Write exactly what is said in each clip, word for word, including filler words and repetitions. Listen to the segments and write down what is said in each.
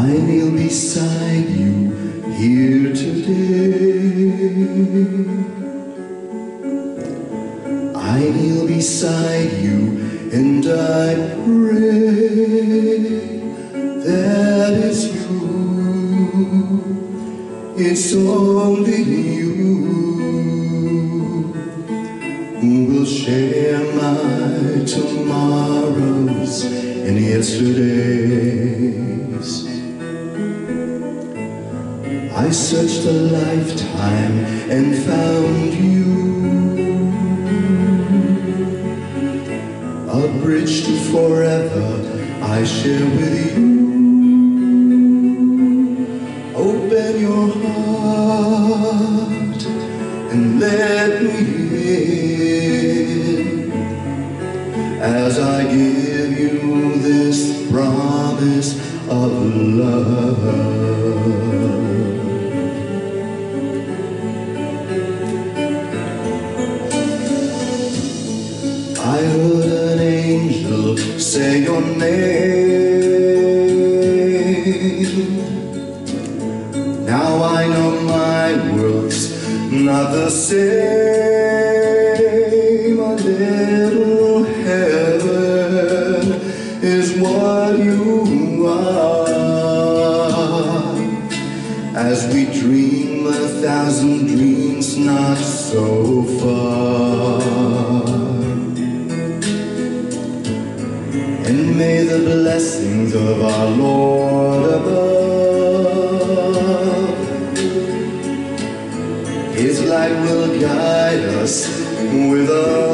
I kneel beside you here today. I kneel beside you and I pray that it's you, it's only you who will share my tomorrows and yesterdays. I searched a lifetime and found you, a bridge to forever I share with you. Open your heart and let me in as I give you this promise of love. I heard an angel say your name. Now I know my world's not the same. A little heaven is what you are, as we dream a thousand dreams not so far. And may the blessings of our Lord above, His light will guide us with a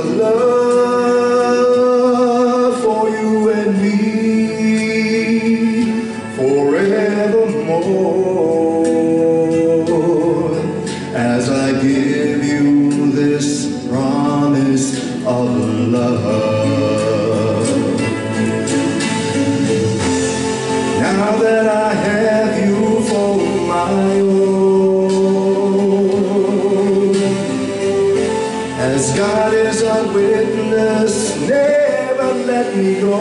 love for you and me forevermore, as I give you this promise of love. Now that I have you for my own, as God is a witness, never let me go.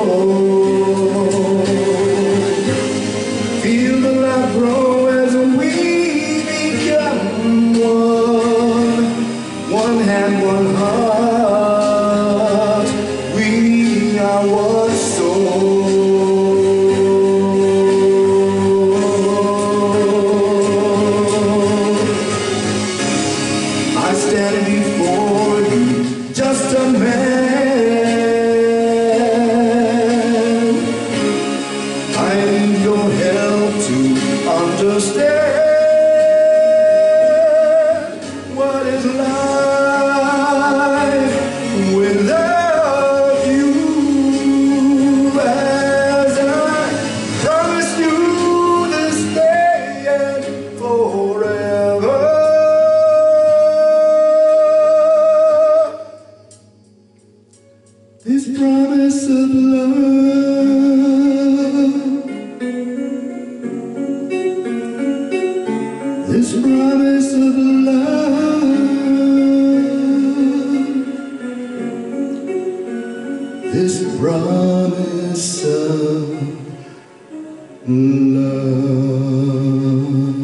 Feel the love grow as we become one, one hand, one heart. We are one soul. I stand before you, just a man. I need your help to understand what is life without you. As I promise you this day and forever, this promise of love, this promise of love, this promise of love.